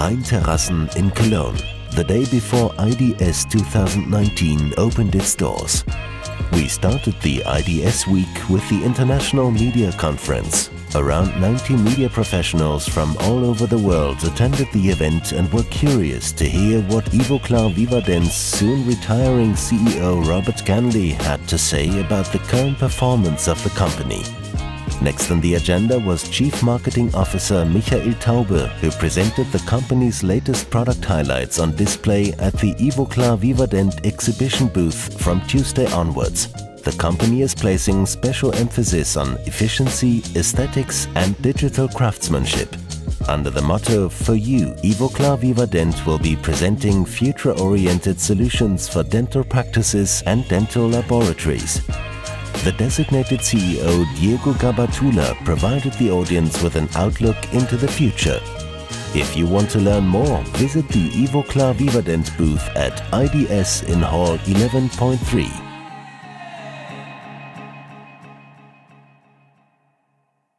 Rheinterrassen in Cologne, the day before IDS 2019 opened its doors. We started the IDS week with the International Media Conference. Around 90 media professionals from all over the world attended the event and were curious to hear what Ivoclar Vivadent's soon retiring CEO Robert Ganley had to say about the current performance of the company. Next on the agenda was Chief Marketing Officer Michael Taube, who presented the company's latest product highlights on display at the Ivoclar Vivadent exhibition booth from Tuesday onwards. The company is placing special emphasis on efficiency, aesthetics and digital craftsmanship. Under the motto "For You, Ivoclar Vivadent" will be presenting future-oriented solutions for dental practices and dental laboratories. The designated CEO Diego Gabatula provided the audience with an outlook into the future. If you want to learn more, visit the Ivoclar Vivadent booth at IDS in Hall 11.3.